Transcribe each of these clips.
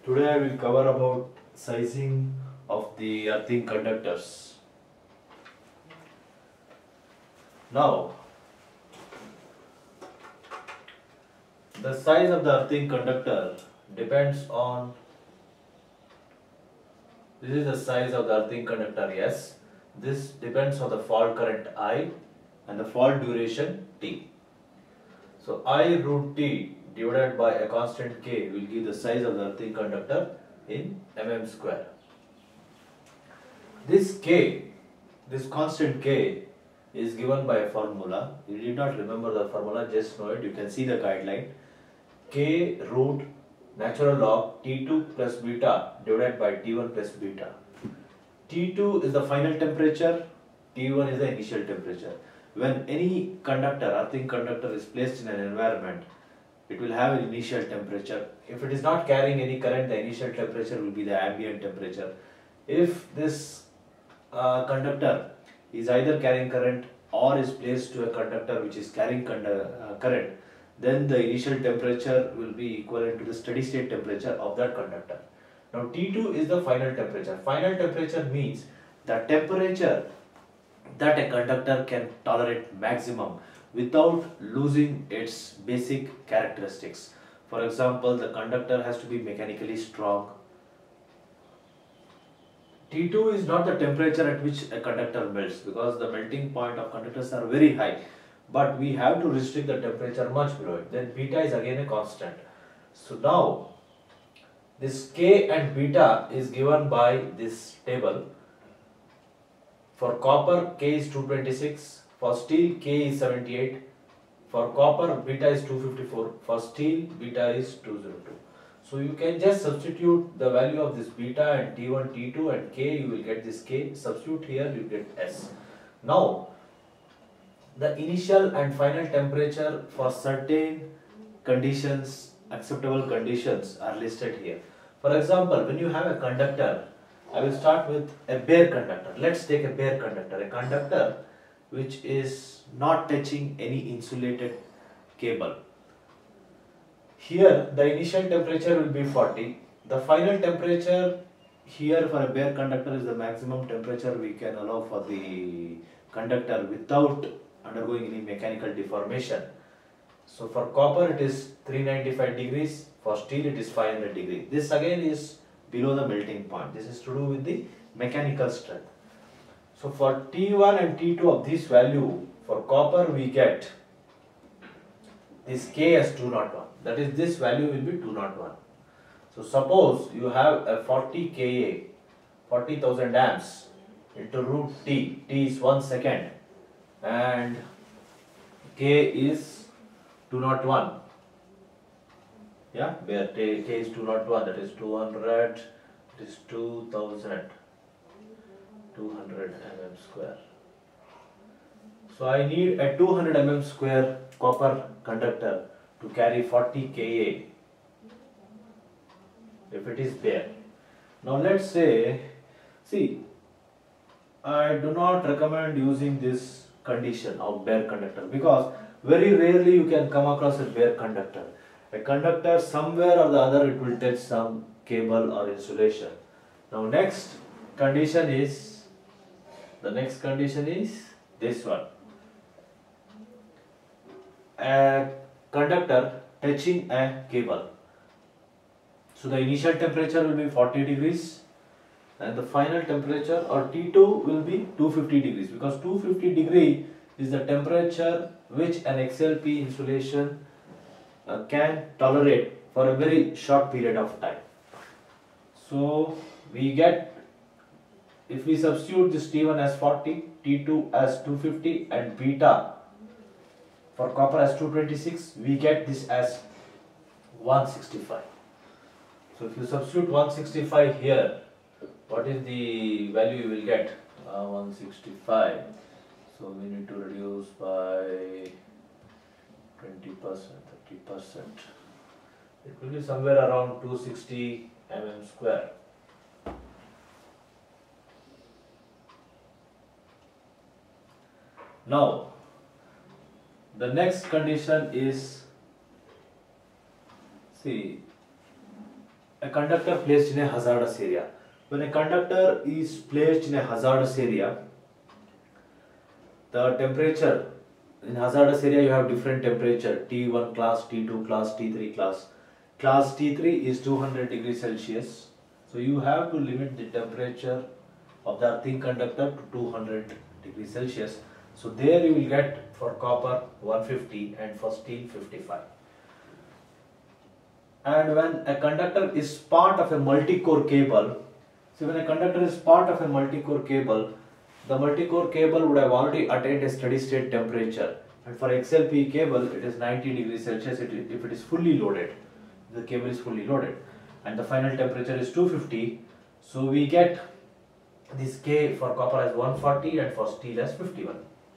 Today I will cover about sizing of the earthing conductors. Now, the size of the earthing conductor depends on, this is the size of the earthing conductor, yes. This depends on the fault current I and the fault duration T. So I root T divided by a constant K will give the size of the earthing conductor in mm square. This K, this constant K is given by a formula. You need not remember the formula, just know it. You can see the guideline. K root natural log T2 plus beta divided by T1 plus beta. T2 is the final temperature, T1 is the initial temperature. When any conductor, earthing conductor is placed in an environment, it will have an initial temperature. If it is not carrying any current, the initial temperature will be the ambient temperature. If this conductor is either carrying current or is placed to a conductor which is carrying current, then the initial temperature will be equivalent to the steady state temperature of that conductor. Now T2 is the final temperature. Final temperature means the temperature that a conductor can tolerate maximum without losing its basic characteristics. For example, the conductor has to be mechanically strong. T2 is not the temperature at which a conductor melts, because the melting point of conductors are very high, but we have to restrict the temperature much below it. Then beta is again a constant. So now this K and beta is given by this table. For copper, K is 226, for steel, K is 78, for copper, beta is 254, for steel, beta is 202. So you can just substitute the value of this beta and T1, T2 and K, you will get this K, substitute here, you get S. Now, the initial and final temperature for certain conditions, acceptable conditions are listed here. For example, when you have a conductor, I will start with a bare conductor. Let's take a bare conductor, a conductor which is not touching any insulated cable. Here the initial temperature will be 40. The final temperature here for a bare conductor is the maximum temperature we can allow for the conductor without undergoing any mechanical deformation. So for copper it is 395 degrees, for steel it is 500 degrees. This again is below the melting point. This is to do with the mechanical strength. So for T1 and T2 of this value, for copper we get this K as 201. That is, this value will be 201. So suppose you have a 40 kA, 40,000 amps into root T. T is 1 second and K is 201. Yeah, where K is 201, that is 200, it is 2000, 200 mm square. So I need a 200 mm square copper conductor to carry 40 kA if it is bare. Now let's say, see, I do not recommend using this condition of bare conductor, because very rarely you can come across a bare conductor. A conductor, somewhere or the other, it will touch some cable or insulation. Now next condition is, this one. A conductor touching a cable. So the initial temperature will be 40 degrees and the final temperature or T2 will be 250 degrees, because 250 degree is the temperature which an XLP insulation can tolerate for a very short period of time. So we get, if we substitute this T1 as 40, T2 as 250 and beta for copper as 226, we get this as 165. So if you substitute 165 here, what is the value you will get? 165. So we need to reduce by 20%, 30%. It will be somewhere around 260 mm square. Now, the next condition is, see, a conductor placed in a hazardous area. When a conductor is placed in a hazardous area, the temperature in hazardous area you have different temperature, T1 class, T2 class, T3 class. Class T3 is 200 degrees Celsius. So you have to limit the temperature of the earthing conductor to 200 degrees Celsius. So there you will get for copper 150 and for steel 55. And when a conductor is part of a multi-core cable, so when a conductor is part of a multi-core cable, the multi-core cable would have already attained a steady state temperature. And for XLPE cable, it is 90 degrees Celsius if it is fully loaded. The cable is fully loaded. And the final temperature is 250. So we get this K for copper as 140 and for steel as 51.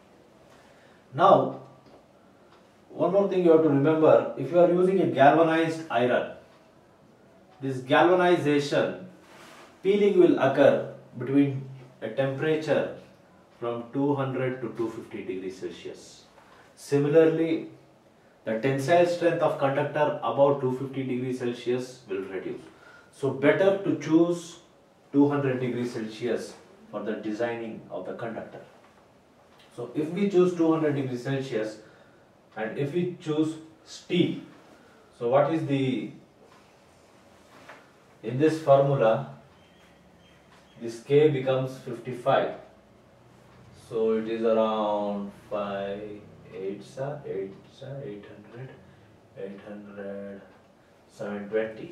Now, one more thing you have to remember, if you are using a galvanized iron, this galvanization, peeling will occur between a temperature from 200 to 250 degrees Celsius. Similarly, the tensile strength of conductor above 250 degrees Celsius will reduce. So better to choose 200 degrees Celsius for the designing of the conductor. So if we choose 200 degrees Celsius and if we choose steel, so what is the, in this formula, this K becomes 55. So it is around 5, 8, 800, 720.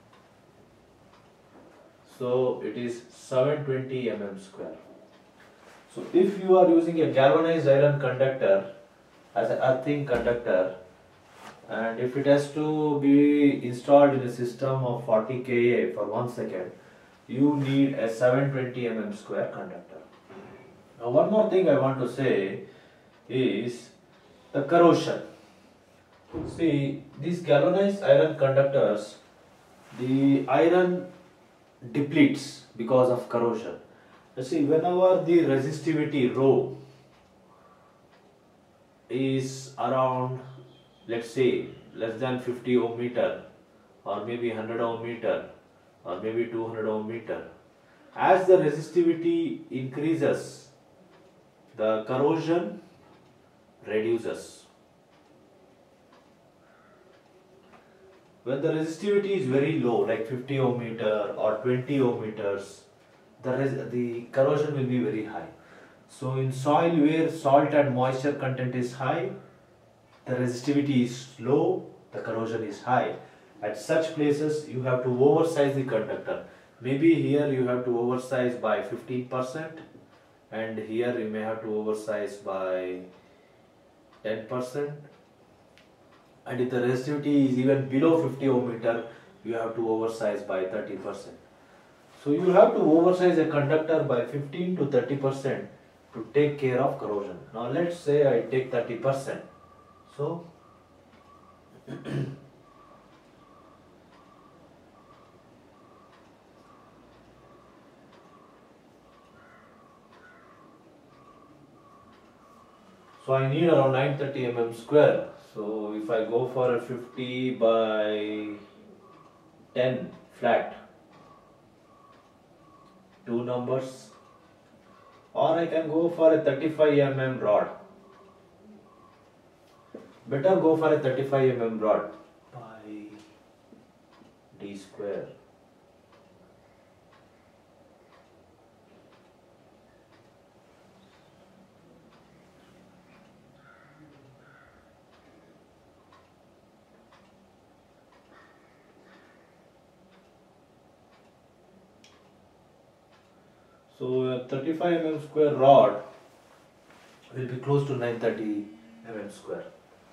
So it is 720 mm square. So if you are using a galvanized iron conductor as an earthing conductor, and if it has to be installed in a system of 40 kA for 1 second, you need a 720 mm square conductor. Now one more thing I want to say is the corrosion. See, these galvanized iron conductors, the iron depletes because of corrosion. You see, whenever the resistivity rho is around, let's say, less than 50 ohm meter or maybe 100 ohm meter or maybe 200 ohm meter, as the resistivity increases, the corrosion reduces. When the resistivity is very low, like 50 ohm meter or 20 ohm meters, the corrosion will be very high. So in soil where salt and moisture content is high, the resistivity is low, the corrosion is high. At such places you have to oversize the conductor. Maybe here you have to oversize by 15% and here you may have to oversize by 10%. And if the resistivity is even below 50 ohm meter, you have to oversize by 30%. So you have to oversize a conductor by 15 to 30% to take care of corrosion. Now let's say I take 30%. So I need around 930 mm square. So if I go for a 50 by 10 flat, 2 numbers, or I can go for a 35 mm rod. Better go for a 35 mm rod by d square. So a 35 mm square rod will be close to 930 mm square.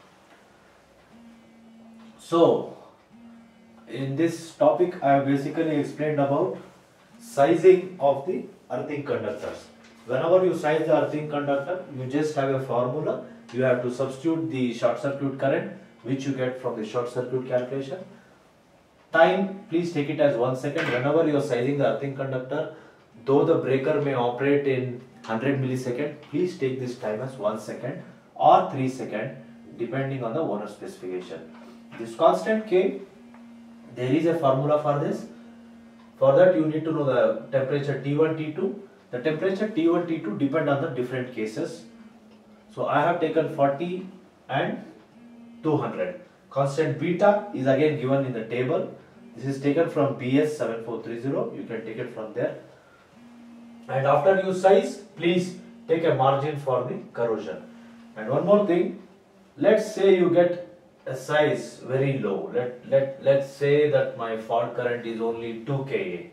So in this topic I have basically explained about sizing of the earthing conductors. Whenever you size the earthing conductor, you just have a formula. You have to substitute the short circuit current which you get from the short circuit calculation. Time, please take it as 1 second. Whenever you are sizing the earthing conductor, though the breaker may operate in 100 millisecond, please take this time as 1 second or 3 seconds depending on the owner specification. This constant K, There is a formula for this. For that you need to know the temperature T1, T2. The temperature T1, T2 depend on the different cases. So I have taken 40 and 200. Constant beta is again given in the table. This is taken from BS 7430. You can take it from there. And after you size, please take a margin for the corrosion. And one more thing, let's say you get a size very low. Let's say that my fault current is only 2 kA,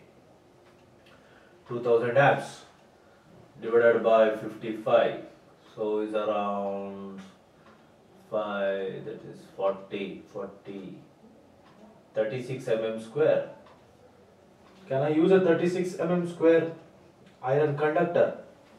2000 amps divided by 55. So is around 5, that is 36 mm square. Can I use a 36 mm square iron conductor?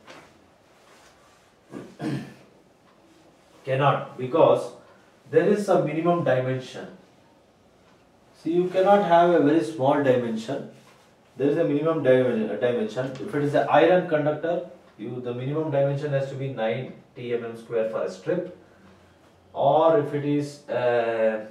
Cannot, because there is some minimum dimension. See, you cannot have a very small dimension. There is a minimum dimension. If it is an iron conductor, the minimum dimension has to be 90 mm square for a strip. Or if it is a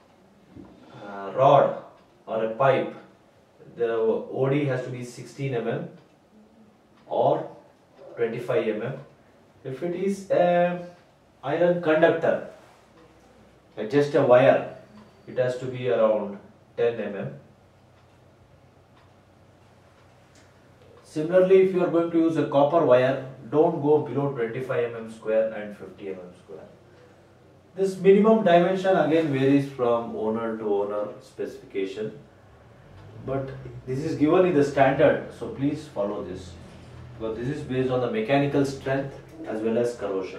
rod or a pipe, the OD has to be 16 mm or 25 mm. If it is a iron conductor, just a wire, it has to be around 10 mm. Similarly, if you are going to use a copper wire, don't go below 25 mm square and 50 mm square. This minimum dimension again varies from owner to owner specification, but this is given in the standard, so please follow this, because this is based on the mechanical strength as well as corrosion.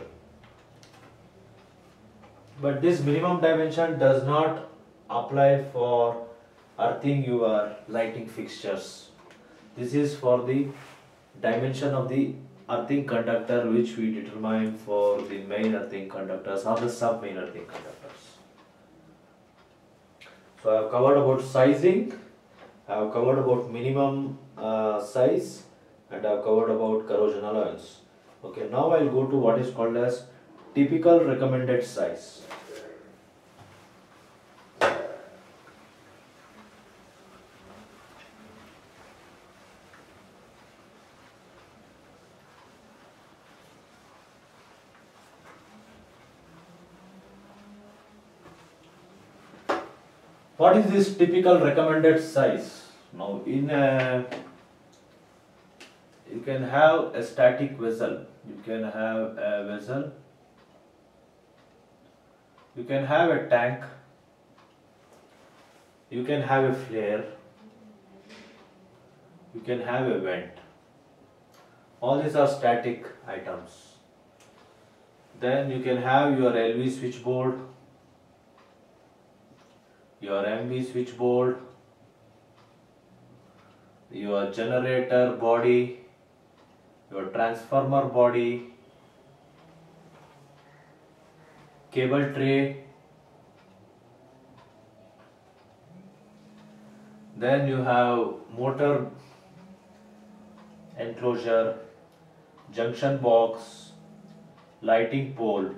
But this minimum dimension does not apply for earthing your lighting fixtures. This is for the dimension of the earthing conductor, which we determine for the main earthing conductors or the sub-main earthing conductors. So I have covered about sizing, I have covered about minimum size, and I have covered about corrosion allowance. Okay, now I will go to what is called as typical recommended size. What is this typical recommended size? Now, you can have a static vessel, you can have a vessel, you can have a tank, you can have a flare, you can have a vent. All these are static items. Then you can have your LV switchboard, your MV switchboard, your generator body, your transformer body, cable tray, then you have motor enclosure, junction box, lighting pole.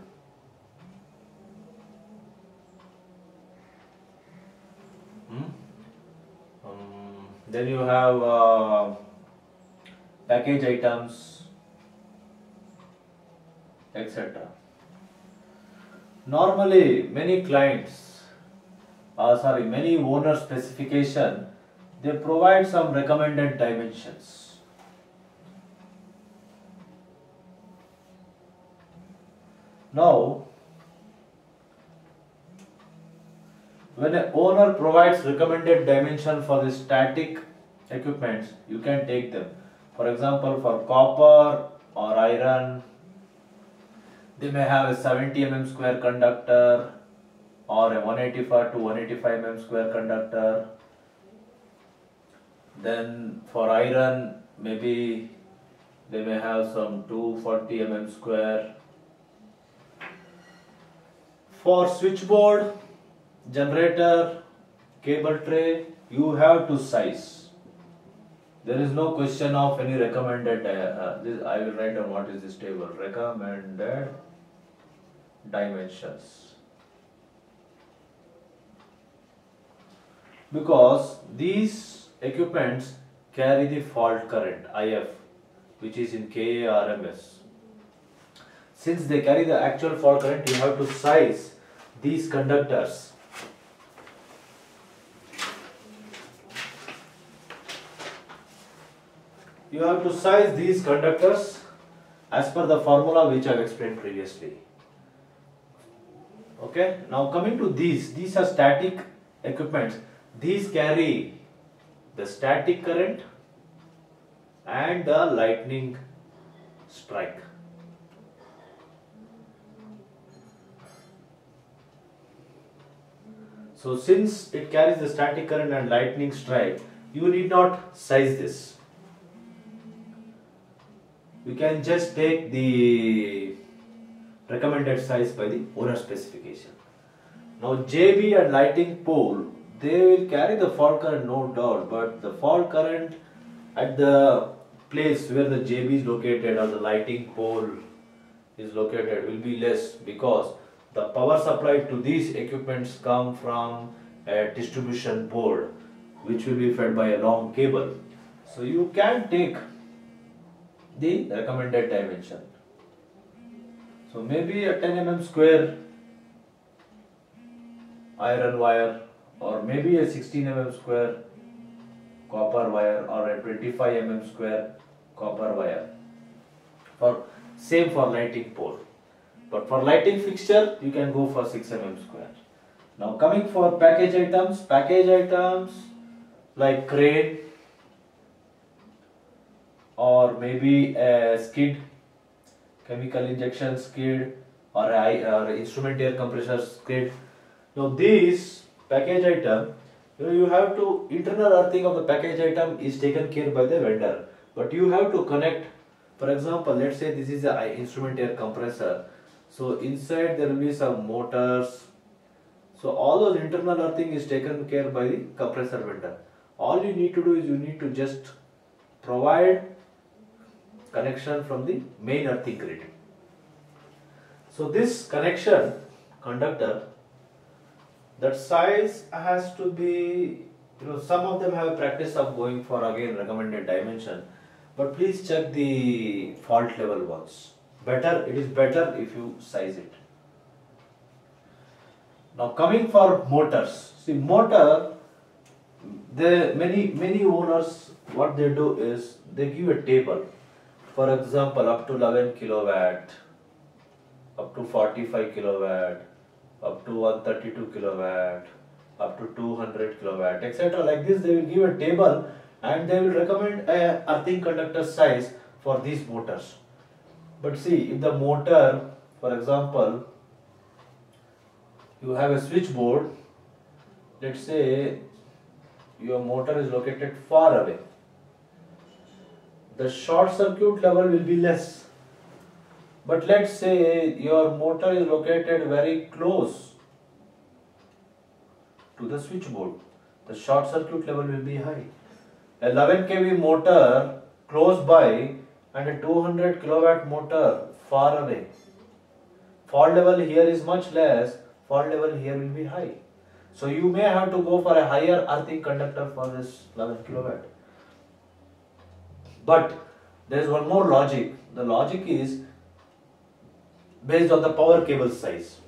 Then you have package items, etc. Normally, many clients, many owner specification, they provide some recommended dimensions. Now, when an owner provides recommended dimension for the static equipments, you can take them. For example, for copper or iron, they may have a 70 mm square conductor or a 185 to 185 mm square conductor. Then for iron, maybe they may have some 240 mm square. For switchboard, generator, cable tray, you have to size. There is no question of any recommended, I will write down what is this table, recommended dimensions. because these equipments carry the fault current IF, which is in kA/RMS. Since they carry the actual fault current, you have to size these conductors. You have to size these conductors as per the formula which I have explained previously. Okay, now coming to these are static equipments. These carry the static current and the lightning strike. So since it carries the static current and lightning strike, you need not size this. You can just take the recommended size by the owner specification. Now JB and lighting pole, they will carry the fault current, no doubt, but the fault current at the place where the JB is located or the lighting pole is located will be less, because the power supply to these equipments come from a distribution board which will be fed by a long cable. So you can take the recommended dimension. So maybe a 10 mm square iron wire, or maybe a 16 mm square copper wire, or a 25 mm square copper wire. Same for lighting pole. But for lighting fixture, you can go for 6 mm square. Now coming for package items like crane, or maybe a skid, chemical injection skid, or instrument air compressor skid. Now these package item, you have to, internal earthing of the package item is taken care by the vendor, but you have to connect. For example, let's say this is an instrument air compressor. So inside there will be some motors. So all those internal earthing is taken care by the compressor vendor. All you need to do is you need to just provide connection from the main earthing grid. So this connection conductor, that size has to be, some of them have practice of going for again recommended dimension, but please check the fault level once. It is better if you size it. Now coming for motors. See, motor, many owners, what they do is they give a table. For example, up to 11 kilowatt, up to 45 kilowatt, up to 132 kilowatt, up to 200 kilowatt, etc. Like this, they will give a table and they will recommend a earthing conductor size for these motors. But see, if the motor, for example, you have a switchboard, let's say your motor is located far away, the short circuit level will be less. But let's say your motor is located very close to the switchboard, the short circuit level will be high. 11 kV motor close by and a 200 kilowatt motor far away, fault level here is much less, fault level here will be high. So you may have to go for a higher earthing conductor for this 11 kilowatt. But there is one more logic. The logic is based on the power cable size.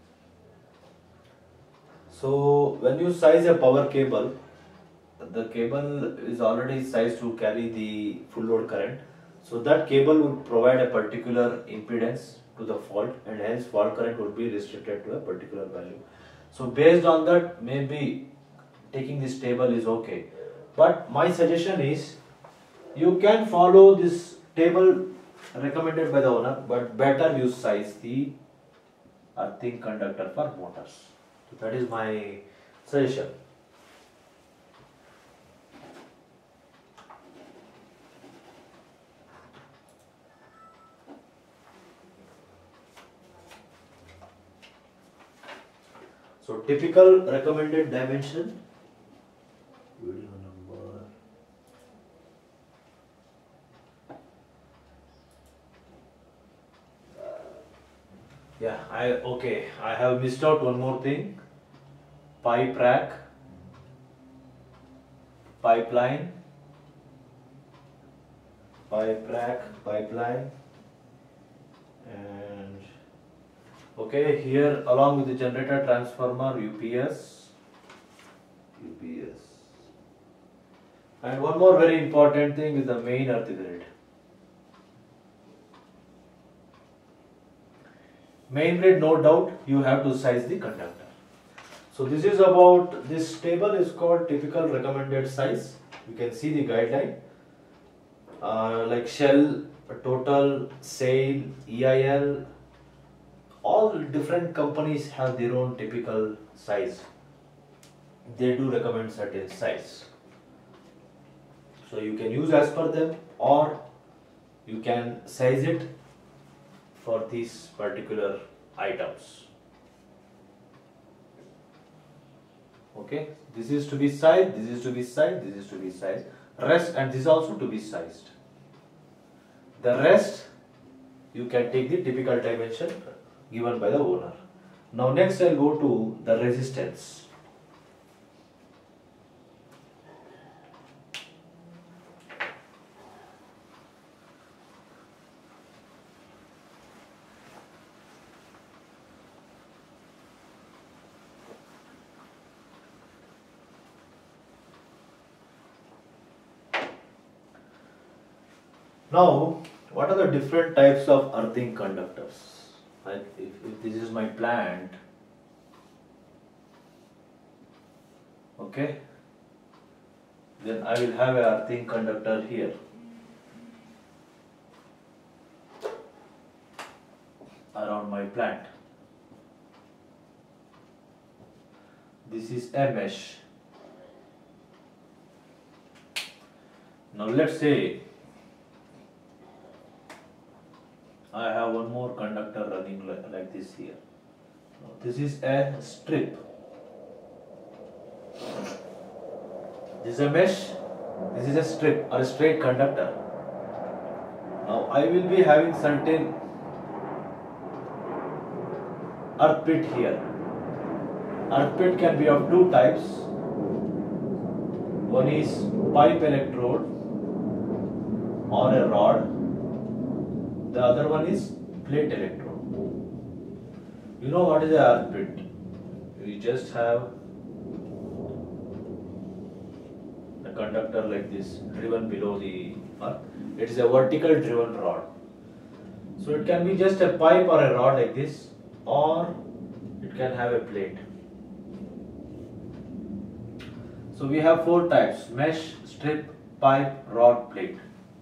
So when you size a power cable, the cable is already sized to carry the full load current. So that cable would provide a particular impedance to the fault, and hence fault current would be restricted to a particular value. So based on that, maybe taking this table is okay. But my suggestion is you can follow this table recommended by the owner, but better you size the earthing conductor for motors. So that is my suggestion. So typical recommended dimension, video number, I have missed out one more thing, pipe rack pipeline, pipe rack, pipeline, and okay, here along with the generator, transformer, UPS, and one more very important thing is the main earth grid. Main grid, no doubt, you have to size the conductor. So this is about, this table is called typical recommended size. You can see the guideline, like Shell, Total, SAIL, EIL, all different companies have their own typical size. They do recommend certain size. So you can use as per them, or you can size it for these particular items. Okay, this is to be sized, this is to be sized, this is to be sized. Rest, and this is also to be sized. The rest you can take the typical dimension given by the owner. Now next I'll go to the resistance. Now, what are the different types of earthing conductors? Like if this is my plant, okay, then I will have an earthing conductor here. Around my plant. This is a mesh. Now let's say I have one more conductor running like this here. Now, this is a strip. This is a mesh. This is a strip or a straight conductor. Now I will be having certain earth pit here. Earth pit can be of two types. One is pipe electrode or a rod. The other one is plate electrode. You know what is a earth pit? We just have a conductor like this driven below the earth. It is a vertical driven rod. So it can be just a pipe or a rod like this, or it can have a plate. So we have four types: mesh, strip, pipe, rod, plate.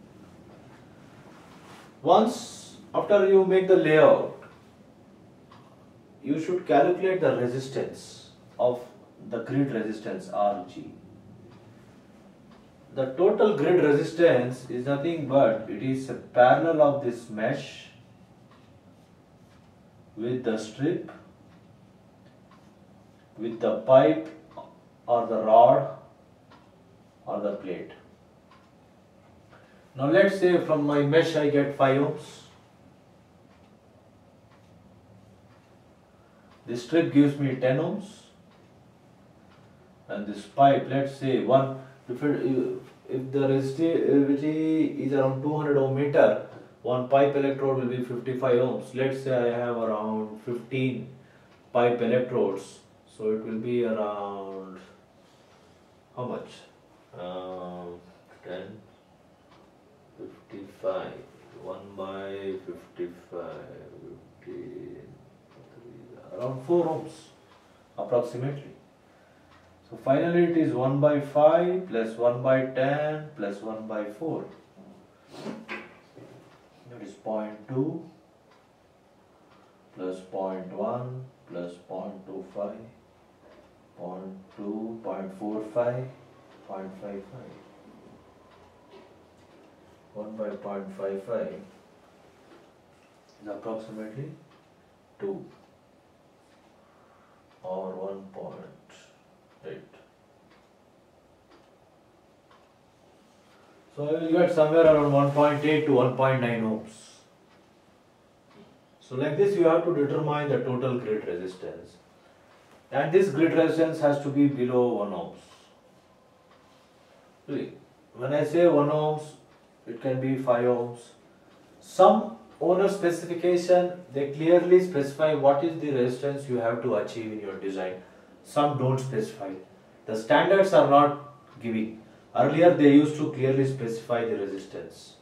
Once after you make the layout, you should calculate the resistance of the grid resistance RG. The total grid resistance is nothing but it is a parallel of this mesh with the strip, with the pipe or the rod or the plate. Now let's say from my mesh I get 5 ohms. This strip gives me 10 ohms. And this pipe, let's say if the resistivity is around 200 ohm meter, one pipe electrode will be 55 ohms. Let's say I have around 15 pipe electrodes. So it will be around, how much? 10, 55, 1 by 55, 15, around 4 ohms approximately. So finally it is 1 by 5 plus 1 by 10 plus 1 by 4. That is 0.2 plus 0.1 plus 0.25, 0.2, 0.45, 0.55. 1 by 0.55 is approximately 2 or 1.8. So I will get somewhere around 1.8 to 1.9 ohms. So like this you have to determine the total grid resistance, and this grid resistance has to be below 1 ohms. See, when I say 1 ohms, it can be 5 ohms. Some owner specification, they clearly specify what is the resistance you have to achieve in your design. Some don't specify. The standards are not giving. Earlier they used to clearly specify the resistance.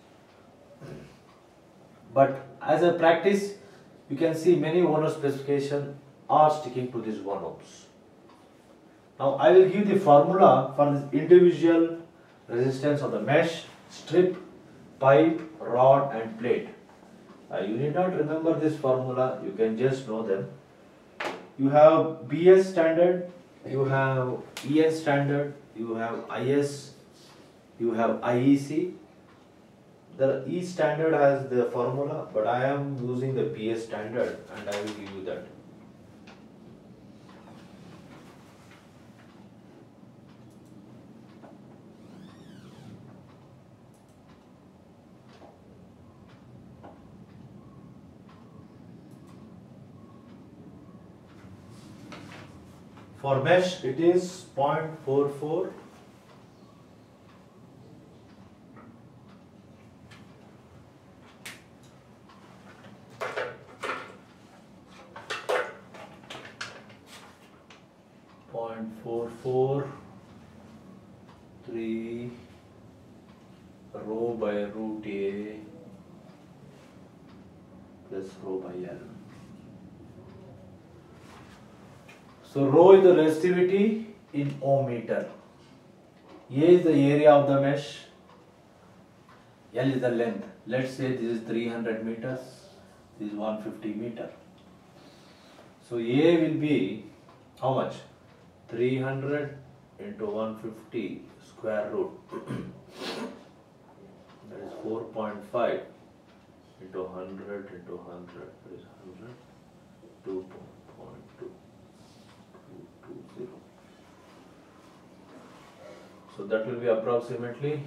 But as a practice, you can see many owner specifications are sticking to this 1 ohms. Now I will give the formula for this individual resistance of the mesh, strip, pipe, rod and plate. You need not remember this formula, you can just know them. You have BS standard, you have ES standard, you have IS, you have IEC. The E standard has the formula, but I am using the BS standard and I will give you that. For mesh, it is 0.44. .443 rho by root A plus rho by L. So rho is the resistivity in ohm meter. A is the area of the mesh. L is the length. Let's say this is 300 meters. This is 150 meter. So A will be how much? 300 into 150 square root. That is 4.5 into 100 into 100. That is 100. 2.220. So that will be approximately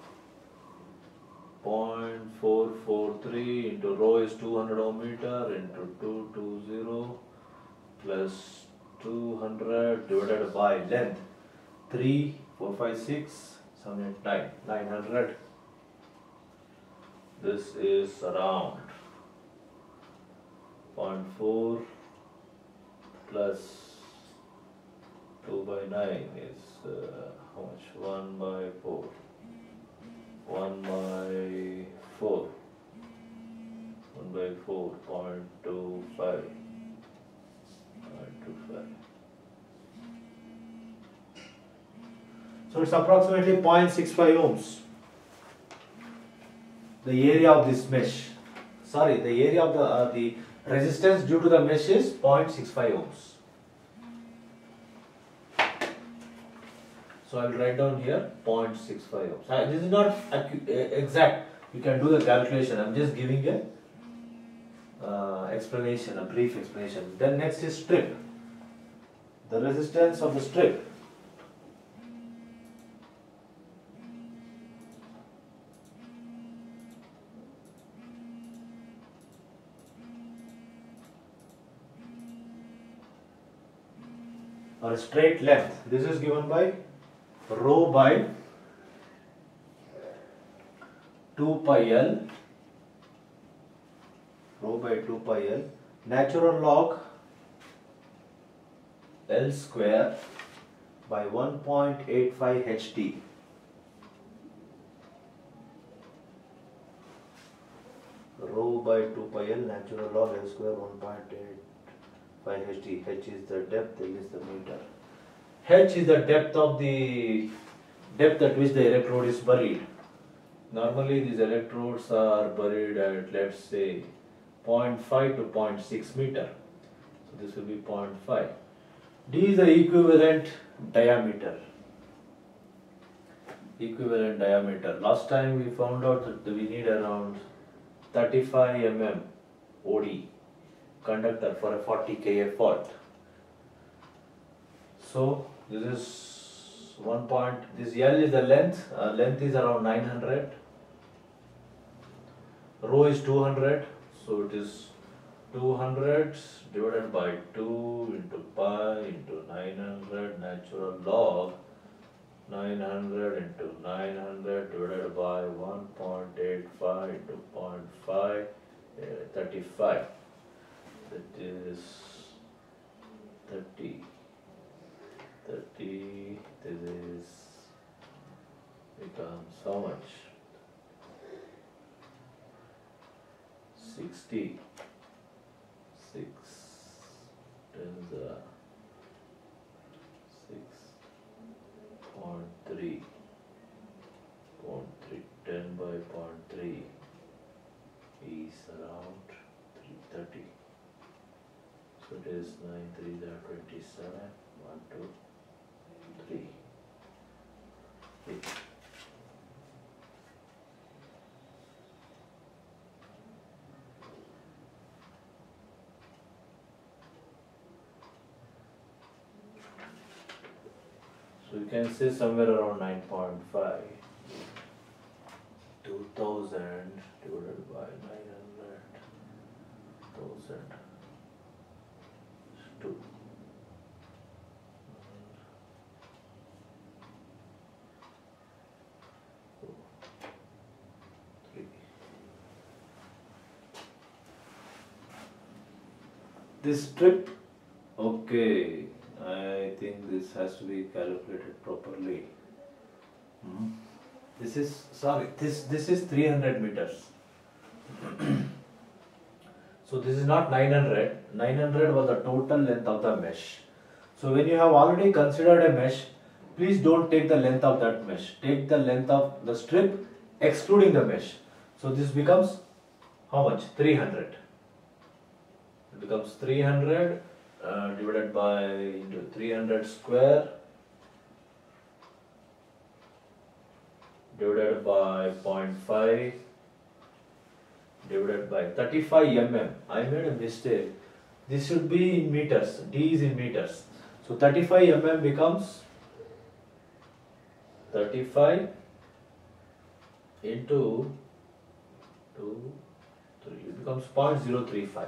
0.443 into rho is 200 ohm meter into 220 plus 200 divided by length 3, 4, 5, 6, 7, 8, 9, 900. This is around 0.4 plus 2 by 9 is how much? 1 by 4. 1 by 4. 1 by 4, 0.25. 0.25. So it's approximately 0.65 ohms. The area of this mesh. Sorry, the area of the resistance due to the mesh is 0.65 ohms. So I will write down here 0.65 ohms. This is not exact. You can do the calculation. I am just giving a explanation, a brief explanation. Then next is strip. The resistance of the strip. Or straight length. This is given by rho by 2 pi L. Rho by 2 pi L. Natural log L square by 1.85 HT. Rho by 2 pi L natural log L square 1.85 HT. H is the depth, L is the meter. H is the depth at which the electrode is buried. Normally these electrodes are buried at, let's say, 0.5 to 0.6 meter. So this will be 0.5. D is the equivalent diameter. Equivalent diameter. Last time we found out that we need around 35 mm OD conductor for a 40 kA fault. So this is 1 point. This L is the length. Length is around 900. Rho is 200. So it is 200 divided by 2 into pi into 900 natural log 900 into 900 divided by 1.85 into 0.5, 35. That is 30. 30. This is becomes how much? 60. 6 times 6.3. 10 by 0.3 is around 330. So it is 9 3 are 27. 1 2 3. 8. So you can say somewhere around 9.5. 2000 divided by 900. 1000. 2. 3. This strip, okay, I think this has to be calculated properly. This is, sorry, this is 300 meters. So this is not 900. 900 was the total length of the mesh. So when you have already considered a mesh, please don't take the length of that mesh. Take the length of the strip excluding the mesh. So this becomes how much? 300. It becomes 300 divided by into 300 square divided by 0.5 divided by 35 mm. I made a mistake. This should be in meters. D is in meters. So 35 mm becomes 35 into 2, 3. It becomes 0.035.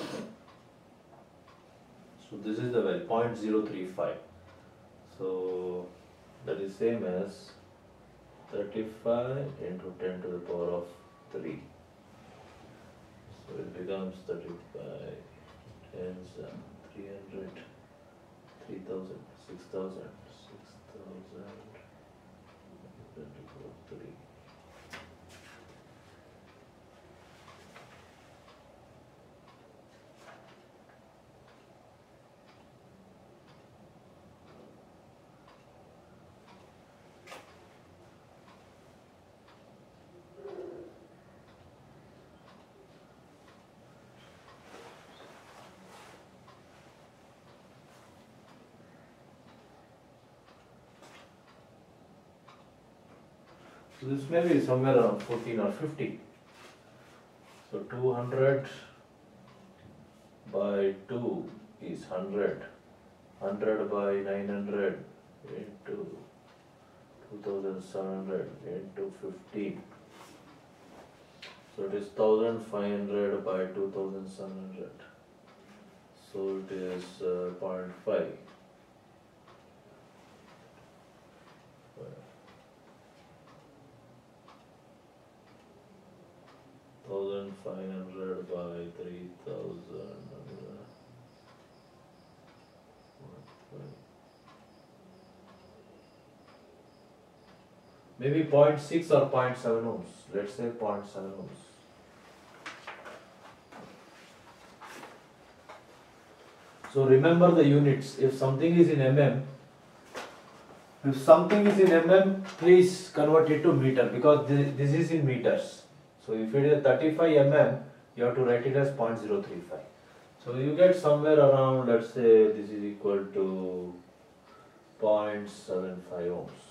So this is the value 0.035. So that is same as 35 into 10 to the power of 3. So it becomes 35 times 300, 3000, 6000, 6000, 3. So this may be somewhere around 14 or 15. So 200 by 2 is 100. 100 by 900 into 2700 into 15. So it is 1500 by 2700. So it is 0.5. 1500 by 3000. Maybe 0.6 or 0.7 ohms. Let's say 0.7 ohms. So remember the units. If something is in mm, please convert it to meter, because this is in meters. So if it is 35 mm, you have to write it as 0.035. So you get somewhere around, let's say this is equal to 0.75 ohms.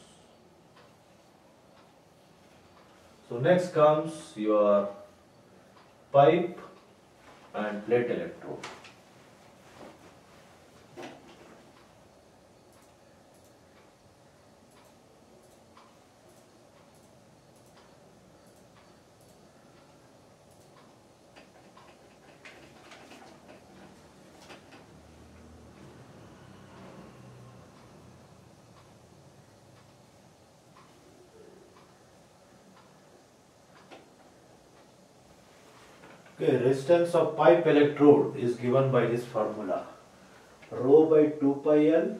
So next comes your pipe and plate electrode. Okay, resistance of pipe electrode is given by this formula. Rho by 2 pi L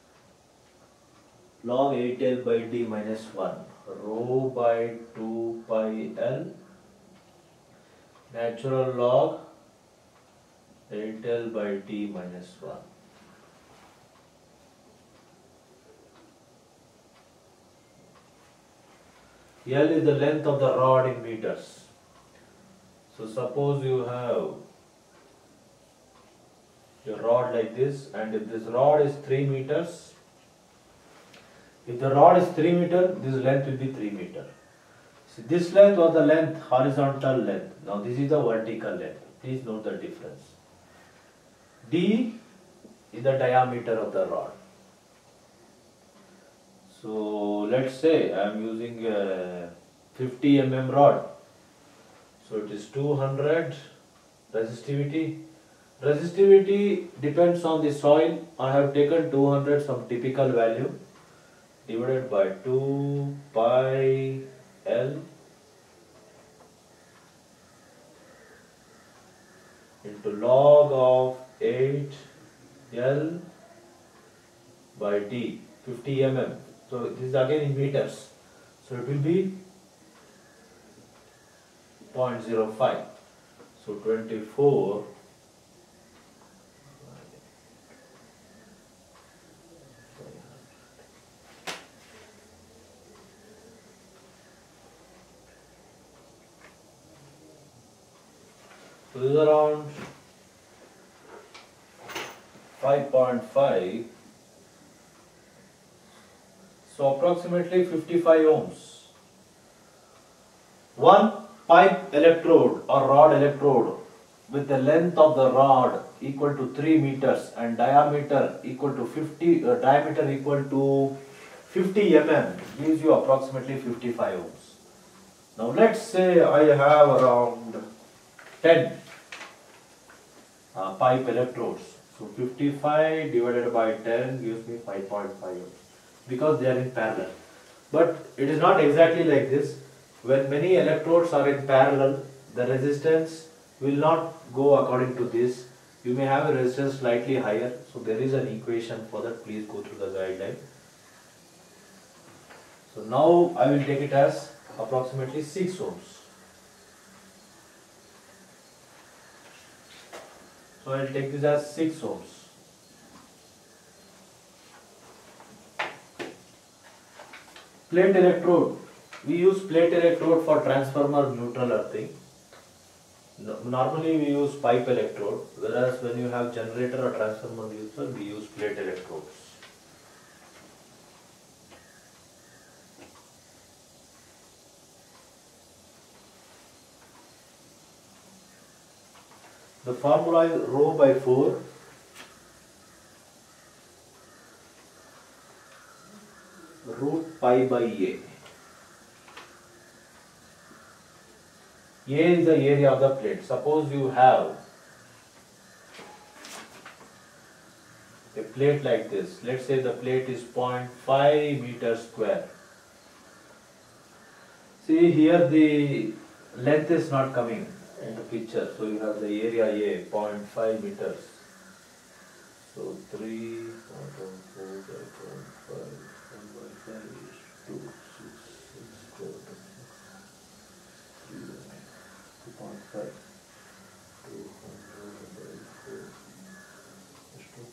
log 8L by D minus 1. Rho by 2 pi L natural log 8L by D minus 1. L is the length of the rod in meters. So suppose you have your rod like this, and if this rod is 3 meters, if the rod is 3 meter, this length will be 3 meter. So this length was the length, horizontal length. Now this is the vertical length. Please note the difference. D is the diameter of the rod. So let's say I am using a 50 mm rod. So it is 200 resistivity. Resistivity depends on the soil. I have taken 200, some typical value, divided by 2 pi L into log of 8 L by D, 50 mm. So this is again in meters. So it will be 0.05. So 24 So this is around 5.5. So approximately 55 ohms. One pipe electrode or rod electrode with the length of the rod equal to 3 meters and diameter equal to 50 mm gives you approximately 55 ohms. Now let's say I have around 10 pipe electrodes. So 55 divided by 10 gives me 5.5 ohms because they are in parallel. But it is not exactly like this. When many electrodes are in parallel, the resistance will not go according to this. You may have a resistance slightly higher. So there is an equation for that. Please go through the guideline. So now I will take it as approximately 6 ohms. So I will take this as 6 ohms. Plate electrode. We use plate electrode for transformer neutral earthing. Normally we use pipe electrode, whereas when you have generator or transformer neutral, we use plate electrodes. The formula is rho by 4 root pi by A. A is the area of the plate. Suppose you have a plate like this. Let's say the plate is 0.5 meters square. See here the length is not coming in the picture. So you have the area A, 0.5 meters. So 3, 4 by 0.5, 1 by 5 is 2, 6, 6, 12, 2.5, 200 by 4 is 2.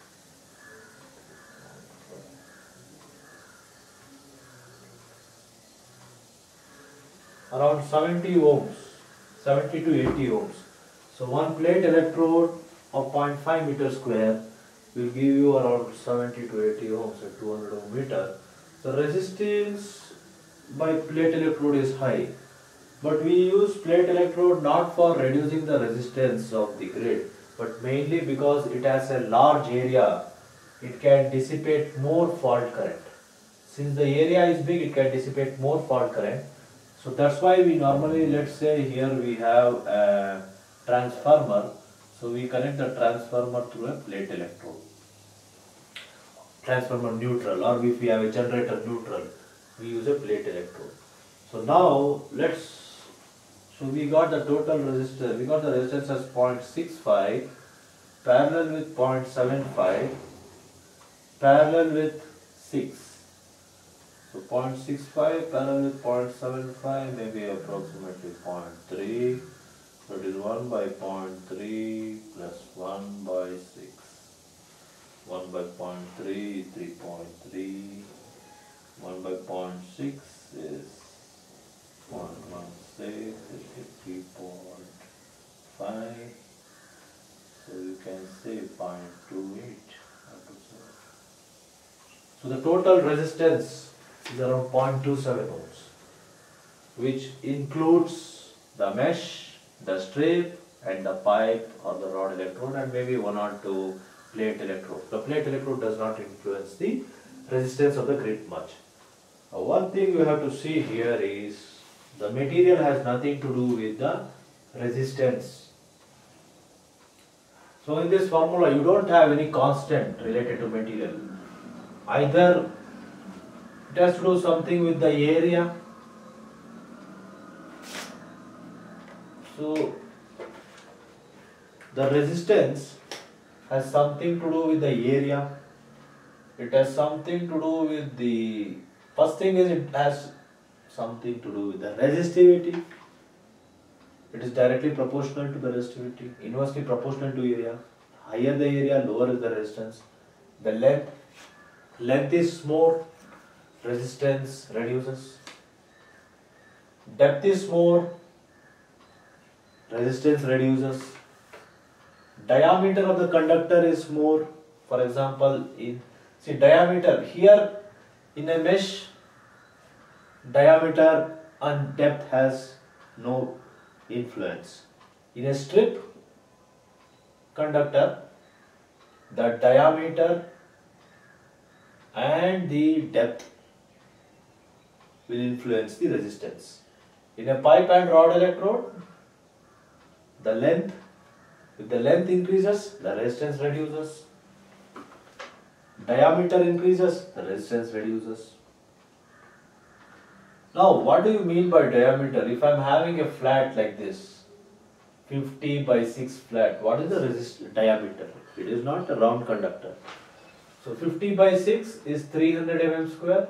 Around 70 ohms, 70 to 80 ohms. So one plate electrode of 0.5 meter square will give you around 70 to 80 ohms at 200 ohm meter. The resistance by plate electrode is high, but we use plate electrode not for reducing the resistance of the grid, but mainly because it has a large area, it can dissipate more fault current. Since the area is big, it can dissipate more fault current. So that's why we normally, let's say here we have a transformer. So we connect the transformer through a plate electrode. Transformer neutral, or if we have a generator neutral, we use a plate electrode. So now let's So we got the total resistance, we got the resistance as 0.65 parallel with 0.75 parallel with 6. So 0.65 parallel with 0.75 maybe approximately 0.3. So it is 1 by 0.3 plus 1 by 6. 1 by 0.3 is 3.3. 1 by 0.6 is 0.16 is 3.5. So you can say 0.28. So the total resistance is around 0.27 ohms, which includes the mesh, the strip, and the pipe or the rod electrode, and maybe 1 or 2 plate electrode. The plate electrode does not influence the resistance of the grid much. One thing you have to see here is the material has nothing to do with the resistance. So in this formula you don't have any constant related to material. Either it has to do something with the area. So the resistance has something to do with the area. It has something to do with the, first thing is it has something to do with the resistivity. It is directly proportional to the resistivity, inversely proportional to area. Higher the area, lower is the resistance. The length is more, resistance reduces. Depth is more, resistance reduces. Diameter of the conductor is more. For example, see diameter here in a mesh, diameter and depth has no influence. In a strip conductor, the diameter and the depth will influence the resistance. In a pipe and rod electrode, the length, if the length increases, the resistance reduces. Diameter increases, the resistance reduces. Now, what do you mean by diameter? If I am having a flat like this, 50 by 6 flat, what is the diameter? It is not a round conductor. So 50 by 6 is 300 mm square.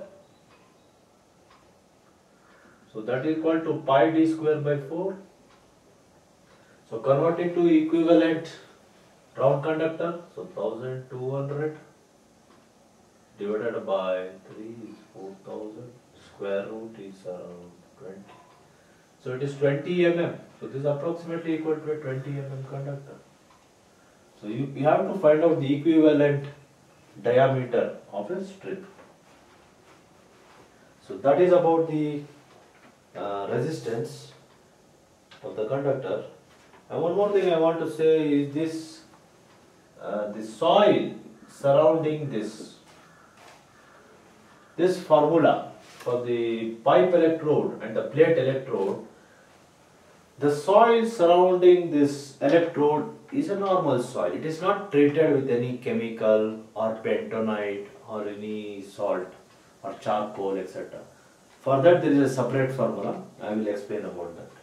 So that is equal to pi d square by 4. So convert it to equivalent round conductor. So 1200 divided by 3 is 4000. Square root is around 20. So it is 20 mm. So this is approximately equal to a 20 mm conductor. So you have to find out the equivalent diameter of a strip. So that is about the resistance of the conductor. And one more thing I want to say is this, the soil surrounding this formula for the pipe electrode and the plate electrode, the soil surrounding this electrode is a normal soil. It is not treated with any chemical or bentonite or any salt or charcoal, etc. For that there is a separate formula. I will explain about that.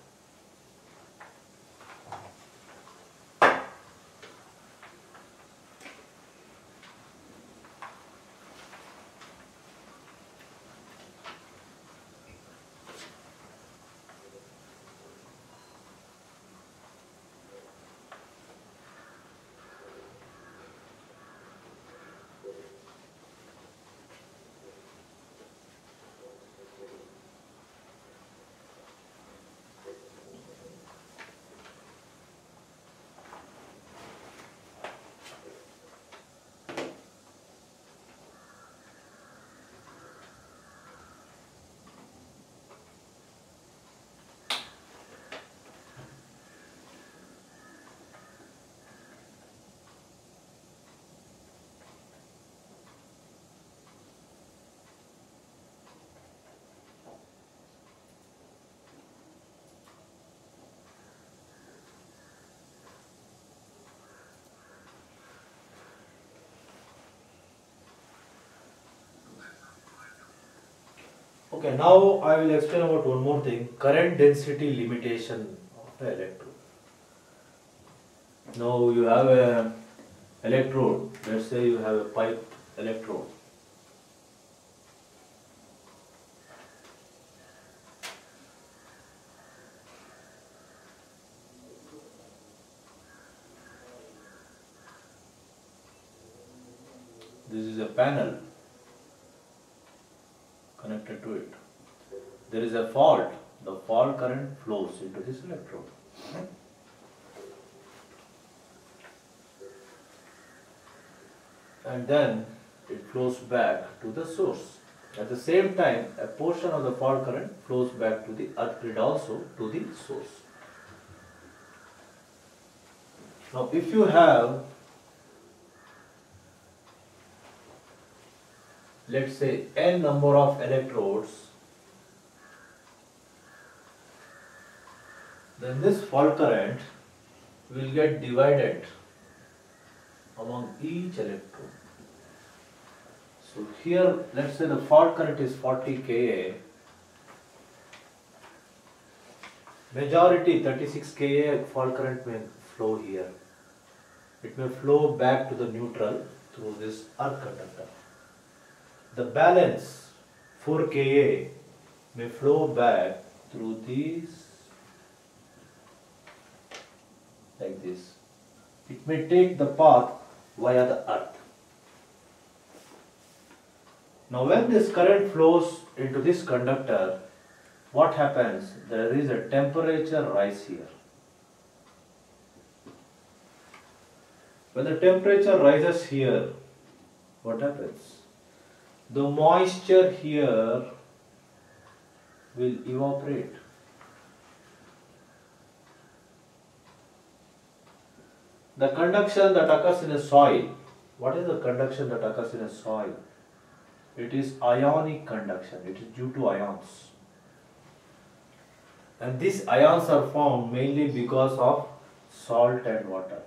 Okay, now I will explain about one more thing, current density limitation the electrode. Now you have a electrode. Let's say you have a pipe electrode. This is a panel connected to it. There is a fault. The fault current flows into this electrode. And then it flows back to the source. At the same time, a portion of the fault current flows back to the earth grid also to the source. Now if you have, let's say, n number of electrodes, then this fault current will get divided among each electrode. So here, let's say the fault current is 40 kA, majority 36 kA fault current may flow here. It may flow back to the neutral through this earth conductor. The balance 4 kA may flow back through these, like this. It may take the path via the earth. Now when this current flows into this conductor, what happens? There is a temperature rise here. When the temperature rises here, what happens? The moisture here will evaporate. The conduction that occurs in a soil, what is the conduction that occurs in a soil? It is ionic conduction, it is due to ions. And these ions are formed mainly because of salt and water.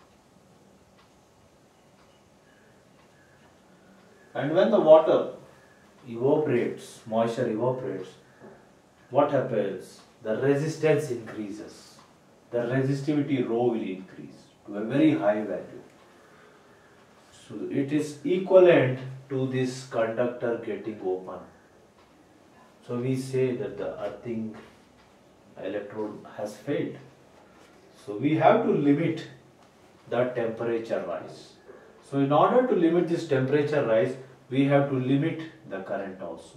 And when the water evaporates, moisture evaporates, what happens? The resistance increases. The resistivity rho will increase to a very high value. So it is equivalent to this conductor getting open. So we say that the earthing electrode has failed. So we have to limit the temperature rise. So in order to limit this temperature rise, we have to limit the current also.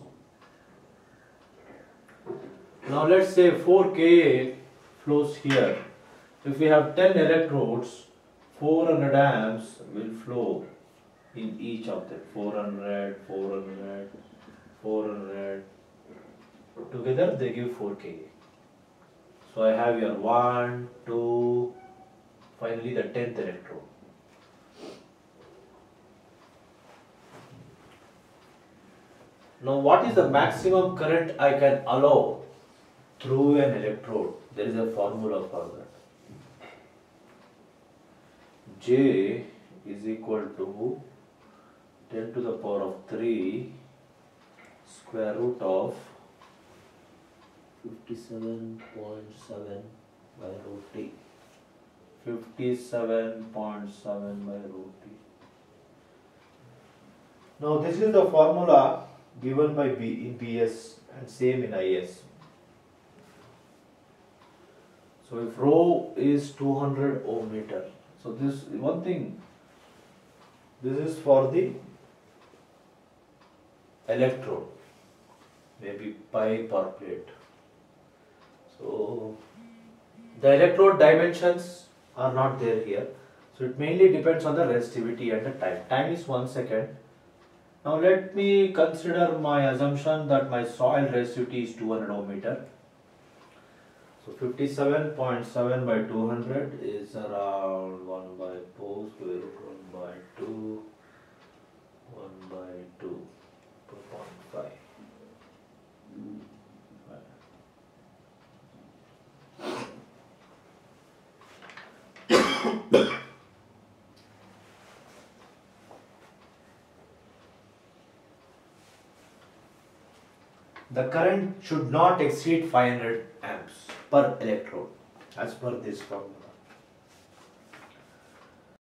Now let's say 4 kA flows here. If we have 10 electrodes, 400 amps will flow in each of them. 400, 400, 400. Together they give 4 kA. So I have here 1, 2, finally the 10th electrode. Now what is the maximum current I can allow through an electrode? There is a formula for that. J is equal to 10 to the power of 3 square root of 57.7 by root T. 57.7 by root T. Now this is the formula given by B in BS and same in IS. So if rho is 200 ohm meter, so this one thing, this is for the electrode, maybe pipe or plate. So the electrode dimensions are not there here. So it mainly depends on the resistivity and the time. Time is 1 second. Now let me consider my assumption that my soil resistivity is 200 ohm meter. So 57.7 by 200 is around 1 by 4 square root 1 by 2, 1 by 2, 2.5. The current should not exceed 500 amps per electrode. as per this formula.